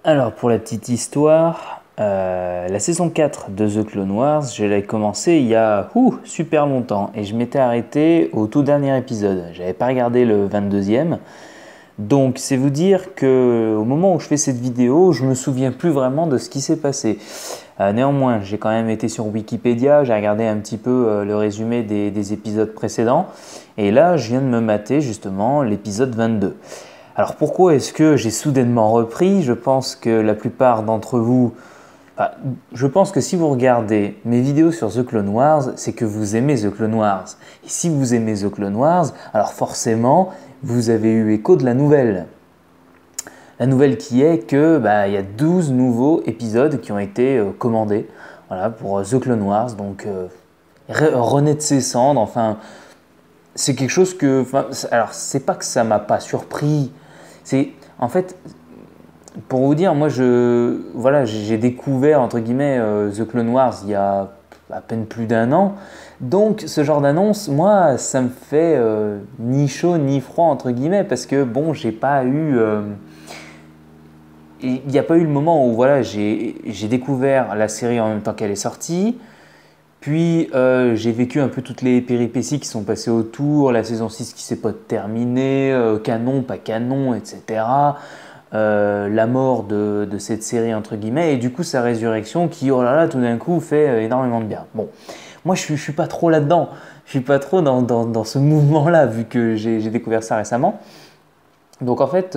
Alors, pour la petite histoire, la saison 4 de The Clone Wars, je l'ai commencé il y a super longtemps et je m'étais arrêté au tout dernier épisode. J'avais pas regardé le 22e. Donc, c'est vous dire qu'au moment où je fais cette vidéo, je me souviens plus vraiment de ce qui s'est passé. Néanmoins, j'ai quand même été sur Wikipédia, j'ai regardé un petit peu le résumé des épisodes précédents et là, je viens de me mater justement l'épisode 22. Alors pourquoi est-ce que j'ai soudainement repris? Je pense que la plupart d'entre vous, je pense que si vous regardez mes vidéos sur The Clone Wars, c'est que vous aimez The Clone Wars. Et si vous aimez The Clone Wars, alors forcément, vous avez eu écho de la nouvelle. La nouvelle qui est que il y a 12 nouveaux épisodes qui ont été commandés pour The Clone Wars. Donc renaît de ses cendres, enfin c'est quelque chose que... alors c'est pas que ça m'a pas surpris, c'est en fait... Pour vous dire, moi, j'ai découvert, entre guillemets, The Clone Wars il y a à peine plus d'un an. Donc, ce genre d'annonce, moi, ça me fait ni chaud ni froid, entre guillemets, parce que, bon, j'ai pas eu... il n'y a pas eu le moment où, j'ai découvert la série en même temps qu'elle est sortie. Puis, j'ai vécu un peu toutes les péripéties qui sont passées autour, la saison 6 qui s'est pas terminée, canon, pas canon, etc. La mort de cette série entre guillemets et du coup sa résurrection qui oh là là tout d'un coup fait énormément de bien. Bon, moi je suis pas trop là-dedans, je suis pas trop dans ce mouvement-là vu que j'ai découvert ça récemment. Donc en fait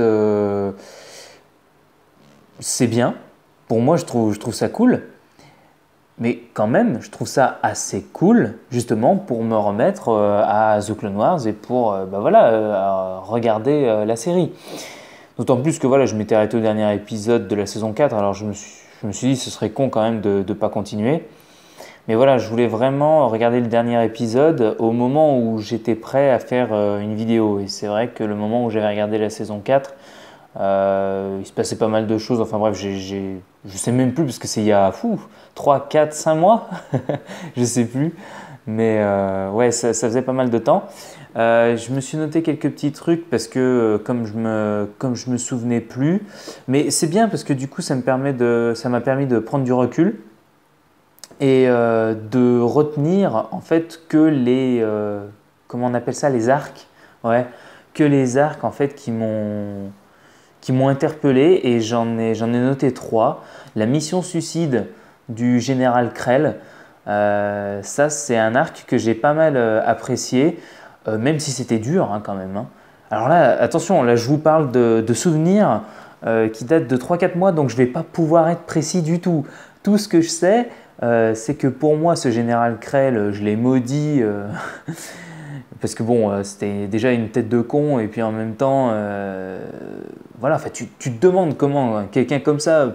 c'est bien, pour moi je trouve ça cool, mais quand même je trouve ça assez cool justement pour me remettre à The Clone Wars et pour regarder la série. D'autant plus que je m'étais arrêté au dernier épisode de la saison 4, alors je me suis dit que ce serait con quand même de ne pas continuer. Mais voilà, je voulais vraiment regarder le dernier épisode au moment où j'étais prêt à faire une vidéo. Et c'est vrai que le moment où j'avais regardé la saison 4, il se passait pas mal de choses. Enfin bref, je sais même plus parce que c'est il y a 3, 4, 5 mois, je sais plus. Mais ouais, ça faisait pas mal de temps. Je me suis noté quelques petits trucs parce que comme je me souvenais plus, mais c'est bien parce que du coup ça m'a permis de prendre du recul et de retenir en fait que les comment on appelle ça, les arcs, ouais, que les arcs en fait qui m'ont interpellé et j'en ai noté 3. La mission suicide du général Krell, ça c'est un arc que j'ai pas mal apprécié. Même si c'était dur quand même. Hein. Alors là, attention, là je vous parle de souvenirs qui datent de 3-4 mois, donc je ne vais pas pouvoir être précis du tout. Tout ce que je sais, c'est que pour moi, ce général Krell, je l'ai maudit parce que bon, c'était déjà une tête de con, et puis en même temps, tu te demandes comment quelqu'un comme ça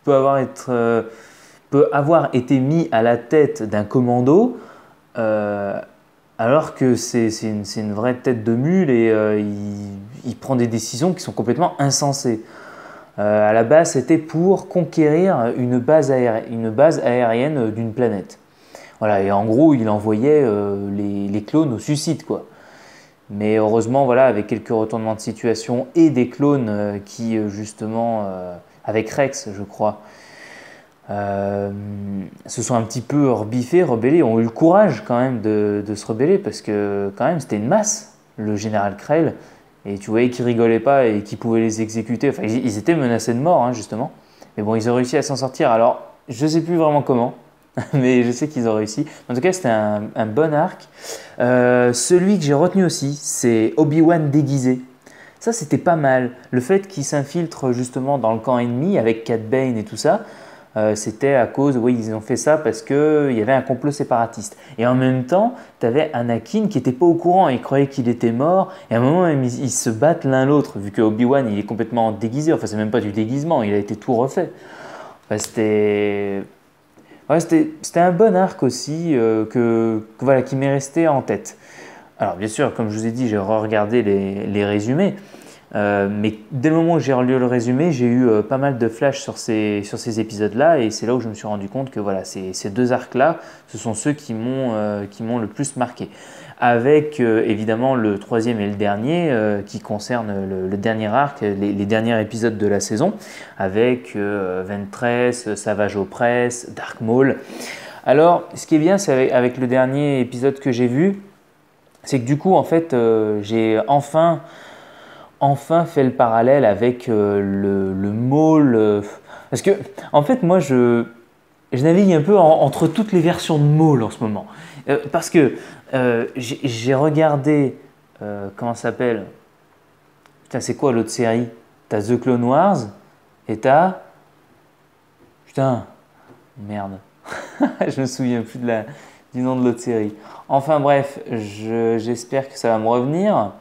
peut avoir été mis à la tête d'un commando. Alors que c'est une vraie tête de mule et il prend des décisions qui sont complètement insensées. À la base, c'était pour conquérir une base aérienne d'une planète. Voilà, et en gros, il envoyait les clones au suicide, quoi. Mais heureusement, avec quelques retournements de situation et des clones qui, justement, avec Rex, je crois, se sont un petit peu rebiffés, rebellés, ont eu le courage quand même de se rebeller parce que quand même c'était une masse, le général Krell, et tu voyais qu'ils rigolaient pas et qu'ils pouvaient les exécuter, enfin ils étaient menacés de mort justement, mais bon ils ont réussi à s'en sortir, alors je sais plus vraiment comment, mais je sais qu'ils ont réussi. En tout cas c'était un bon arc. Celui que j'ai retenu aussi, c'est Obi-Wan déguisé. Ça c'était pas mal, le fait qu'il s'infiltre justement dans le camp ennemi avec Cad Bane et tout ça. C'était à cause, oui, ils ont fait ça parce qu'il y avait un complot séparatiste. Et en même temps, tu avais Anakin qui n'était pas au courant, il croyait qu'il était mort. Et à un moment, même, ils se battent l'un l'autre, vu que Obi-Wan, il est complètement déguisé. Enfin, c'est même pas du déguisement, il a été tout refait. Enfin, c'était un bon arc aussi qui m'est resté en tête. Alors, bien sûr, comme je vous ai dit, j'ai re-regardé les résumés. Mais dès le moment où j'ai relu le résumé, j'ai eu pas mal de flashs sur ces épisodes-là et c'est là où je me suis rendu compte que voilà, ces deux arcs-là, ce sont ceux qui m'ont le plus marqué. Avec évidemment le troisième et le dernier qui concernent le dernier arc, les derniers épisodes de la saison, avec Ventress, Savage Opress, Dark Maul. Alors, ce qui est bien, c'est avec le dernier épisode que j'ai vu, c'est que du coup, en fait, j'ai enfin fait le parallèle avec le Maul. Parce que, en fait, moi, je navigue un peu entre toutes les versions de Maul en ce moment. Parce que j'ai regardé, comment ça s'appelle? Putain, c'est quoi l'autre série? T'as The Clone Wars et t'as. Putain, merde. Je me souviens plus du nom de l'autre série. Enfin bref, j'espère que ça va me revenir.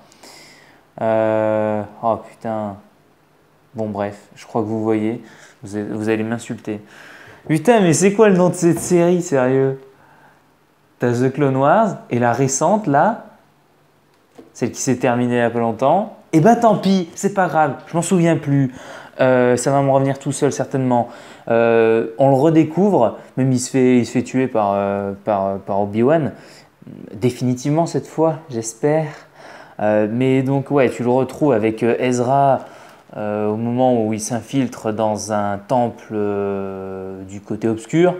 Oh putain. Bon bref, je crois que vous voyez. Vous allez m'insulter. Putain, mais c'est quoi le nom de cette série, sérieux? T'as The Clone Wars et la récente là, celle qui s'est terminée il n'y a pas longtemps. Et bah tant pis, c'est pas grave, je m'en souviens plus. Ça va me revenir tout seul certainement. On le redécouvre, même il se fait tuer par Obi-Wan. Définitivement cette fois, j'espère. Mais donc ouais, tu le retrouves avec Ezra au moment où il s'infiltre dans un temple du côté obscur.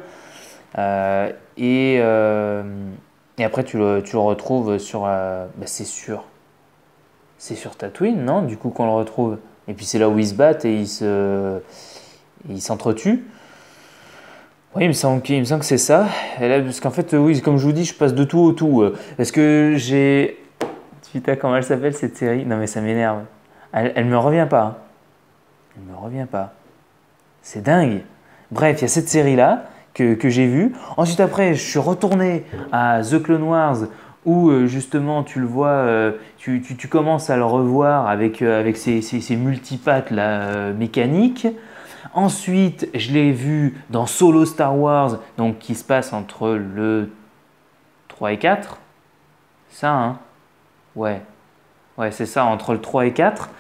Et après tu le retrouves sur... c'est sûr. C'est sur Tatooine, non? Du coup qu'on le retrouve. Et puis c'est là où ils se battent et ils s'entretuent. Oui, il me semble que c'est ça. Et là, parce qu'en fait, oui, comme je vous dis, je passe de tout au tout. Parce que j'ai... Putain, comment elle s'appelle cette série? Non mais ça m'énerve. Elle me revient pas. Hein. Elle me revient pas. C'est dingue. Bref, il y a cette série-là que j'ai vue. Ensuite après, je suis retourné à The Clone Wars où justement tu le vois, tu commences à le revoir avec ses multipattes là, mécaniques. Ensuite, je l'ai vu dans Solo Star Wars, donc qui se passe entre le 3 et 4. Ça, hein? Ouais, c'est ça, entre le 3 et 4.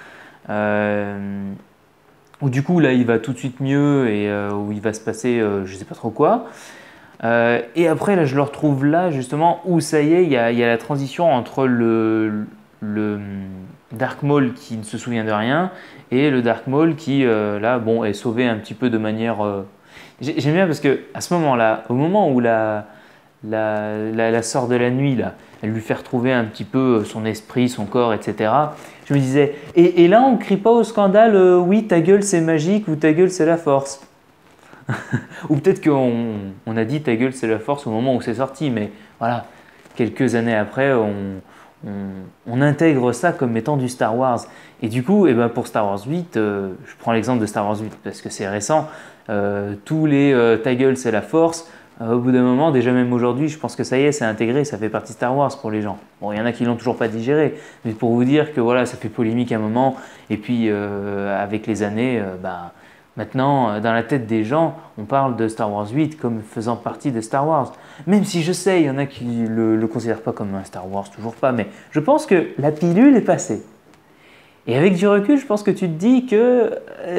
Où du coup, là, il va tout de suite mieux et où il va se passer je sais pas trop quoi. Et après, là, je le retrouve là, justement, où ça y est, il y a la transition entre le Dark Maul qui ne se souvient de rien et le Dark Maul qui, là, bon, est sauvé un petit peu de manière... J'aime bien parce que à ce moment-là, au moment où la sœur de la nuit, là, elle lui fait retrouver un petit peu son esprit, son corps, etc. Je me disais, et là, on ne crie pas au scandale, oui, ta gueule, c'est magique, ou ta gueule, c'est la force. Ou peut-être qu'on a dit ta gueule c'est la force au moment où c'est sorti, mais voilà, quelques années après, on intègre ça comme étant du Star Wars. Et du coup, eh ben pour Star Wars 8, je prends l'exemple de Star Wars 8 parce que c'est récent, tous les ta gueule c'est la force, au bout d'un moment, déjà même aujourd'hui, je pense que ça y est, c'est intégré, ça fait partie de Star Wars pour les gens. Bon, il y en a qui l'ont toujours pas digéré, mais pour vous dire que voilà, ça fait polémique à un moment, et puis avec les années, maintenant, dans la tête des gens, on parle de Star Wars 8 comme faisant partie de Star Wars. Même si je sais, il y en a qui ne le considèrent pas comme un Star Wars, toujours pas, mais je pense que la pilule est passée. Et avec du recul, je pense que tu te dis que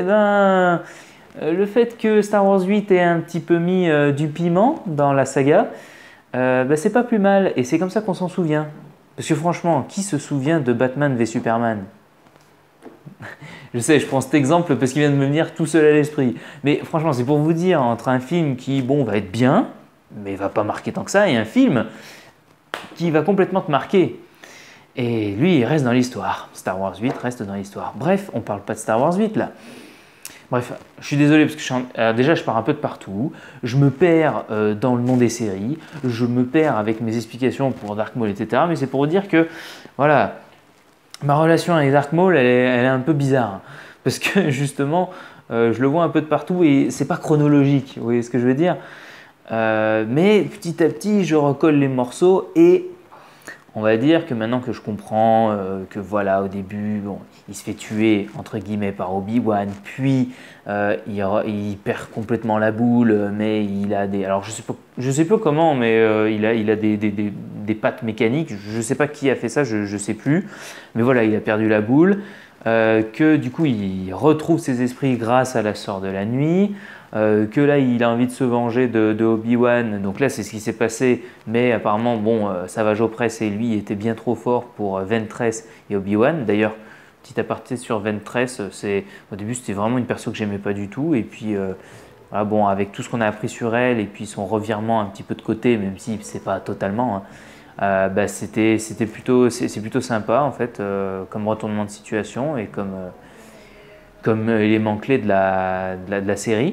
le fait que Star Wars 8 ait un petit peu mis du piment dans la saga, c'est pas plus mal. Et c'est comme ça qu'on s'en souvient. Parce que franchement, qui se souvient de Batman v Superman? Je sais, je prends cet exemple parce qu'il vient de me venir tout seul à l'esprit. Mais franchement, c'est pour vous dire, entre un film qui, bon, va être bien, mais va pas marquer tant que ça, et un film qui va complètement te marquer. Et lui, il reste dans l'histoire. Star Wars 8 reste dans l'histoire. Bref, on parle pas de Star Wars 8 là. Bref, je suis désolé parce que déjà je pars un peu de partout, je me perds dans le nom des séries, je me perds avec mes explications pour Dark Maul, etc. Mais c'est pour vous dire que, voilà, ma relation avec Dark Maul, elle est un peu bizarre. Parce que justement, je le vois un peu de partout et c'est pas chronologique, vous voyez ce que je veux dire? Mais petit à petit, je recolle les morceaux et on va dire que maintenant que je comprends que voilà, au début, bon, il se fait tuer entre guillemets par Obi-Wan, puis il perd complètement la boule, mais il a des... Alors je sais pas comment, mais il a des pattes mécaniques, je sais pas qui a fait ça, je sais plus, mais voilà, il a perdu la boule. que du coup il retrouve ses esprits grâce à la Sœur de la Nuit, que là il a envie de se venger de Obi-Wan, donc là c'est ce qui s'est passé, mais apparemment bon, Savage Opress et lui étaient bien trop forts pour Ventress et Obi-Wan. D'ailleurs, petit aparté sur Ventress, au début c'était vraiment une perso que j'aimais pas du tout, et puis voilà, bon, avec tout ce qu'on a appris sur elle et puis son revirement un petit peu de côté, même si c'est pas totalement, hein, bah, c'est plutôt sympa en fait, comme retournement de situation et comme élément clé de la série.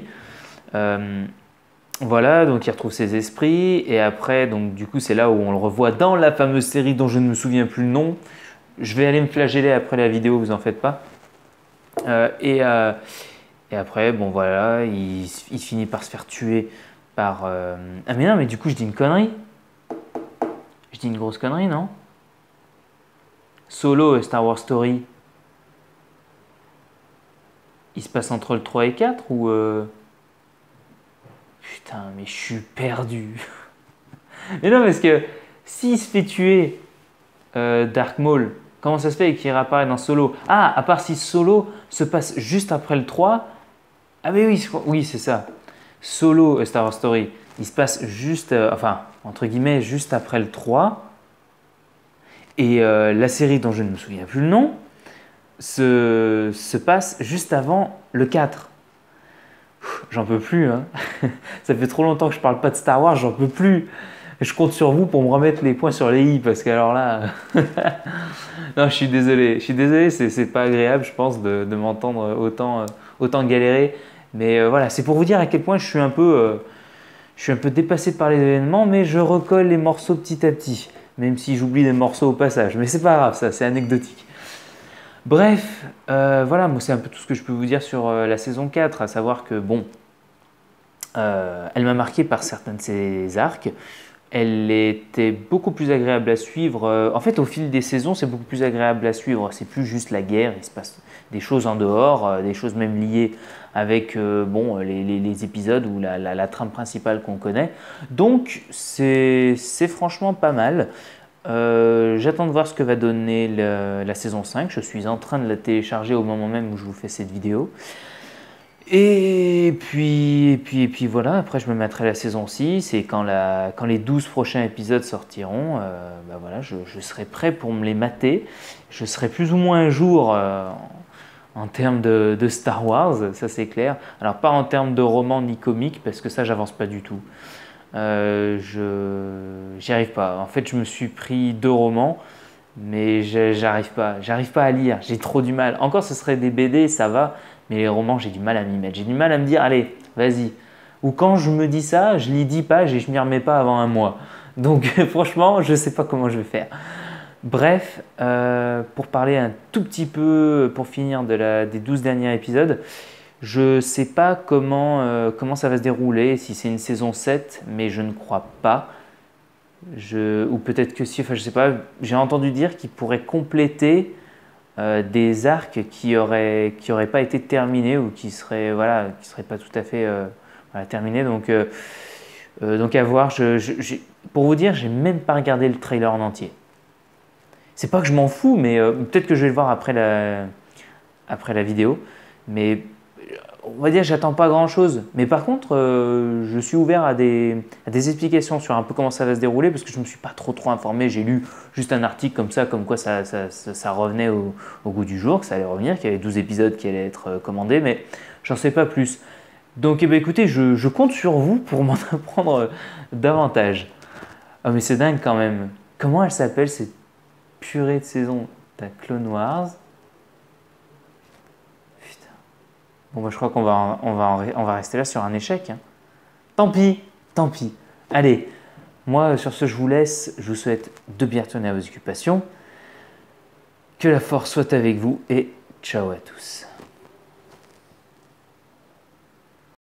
Voilà, donc il retrouve ses esprits et après, donc du coup c'est là où on le revoit dans la fameuse série dont je ne me souviens plus le nom. Je vais aller me flageller après la vidéo, vous en faites pas. Et après, bon voilà, il finit par se faire tuer par... Ah mais non, mais du coup je dis une connerie. Je dis une grosse connerie, non? Solo et Star Wars Story, il se passe entre le 3 et 4 ou... Putain, mais je suis perdu. Mais non, parce que s'il se fait tuer Dark Maul, comment ça se fait qu'il réapparaît dans Solo? Ah, à part si Solo se passe juste après le 3. Ah mais oui, oui c'est ça. Solo Star Wars Story, il se passe juste, enfin, entre guillemets, juste après le 3. Et la série dont je ne me souviens plus le nom se passe juste avant le 4. J'en peux plus, hein. Ça fait trop longtemps que je parle pas de Star Wars, j'en peux plus. Je compte sur vous pour me remettre les points sur les i, parce que alors là... Non, je suis désolé, c'est pas agréable, je pense, de m'entendre autant galérer. Mais voilà, c'est pour vous dire à quel point je suis un peu dépassé par les événements, mais je recolle les morceaux petit à petit, même si j'oublie des morceaux au passage. Mais c'est pas grave, ça, c'est anecdotique. Bref, voilà, moi c'est un peu tout ce que je peux vous dire sur la saison 4, à savoir que bon, elle m'a marqué par certains de ses arcs. Elle était beaucoup plus agréable à suivre. En fait, au fil des saisons, c'est beaucoup plus agréable à suivre. C'est plus juste la guerre, il se passe des choses en dehors, des choses même liées avec bon, les épisodes ou la trame principale qu'on connaît. Donc, c'est franchement pas mal. J'attends de voir ce que va donner la saison 5. Je suis en train de la télécharger au moment même où je vous fais cette vidéo. Et puis voilà, après je me mettrai la saison 6 et quand les 12 prochains épisodes sortiront, bah voilà, je serai prêt pour me les mater. Je serai plus ou moins un jour en termes de Star Wars, ça c'est clair. Alors pas en termes de roman ni comique parce que ça j'avance pas du tout. J'y arrive pas. En fait je me suis pris 2 romans mais j'arrive pas à lire, j'ai trop du mal. Encore ce serait des BD, ça va. Mais les romans, j'ai du mal à m'y mettre. J'ai du mal à me dire, allez, vas-y. Ou quand je me dis ça, je lis 10 pages et je m'y remets pas avant un mois. Donc franchement, je ne sais pas comment je vais faire. Bref, pour parler un tout petit peu, pour finir des 12 derniers épisodes, je ne sais pas comment ça va se dérouler, si c'est une saison 7, mais je ne crois pas. Ou peut-être que si, enfin je ne sais pas, j'ai entendu dire qu'il pourrait compléter des arcs qui auraient pas été terminés ou qui seraient pas tout à fait voilà, terminés. Donc à voir. Pour vous dire, j'ai même pas regardé le trailer en entier. C'est pas que je m'en fous, mais peut-être que je vais le voir après la vidéo. Mais on va dire, j'attends pas grand-chose. Mais par contre, je suis ouvert à des explications sur un peu comment ça va se dérouler parce que je me suis pas trop informé. J'ai lu juste un article comme ça, comme quoi ça revenait au goût du jour, que ça allait revenir, qu'il y avait 12 épisodes qui allaient être commandés, mais j'en sais pas plus. Donc eh bien, écoutez, je compte sur vous pour m'en apprendre davantage. Ah mais c'est dingue quand même. Comment elle s'appelle cette purée de saison? T'as Clone Wars. Bon, bah, je crois qu'on va rester là sur un échec. Hein. Tant pis. Allez, moi sur ce je vous laisse. Je vous souhaite de bien retourner à vos occupations. Que la force soit avec vous et ciao à tous.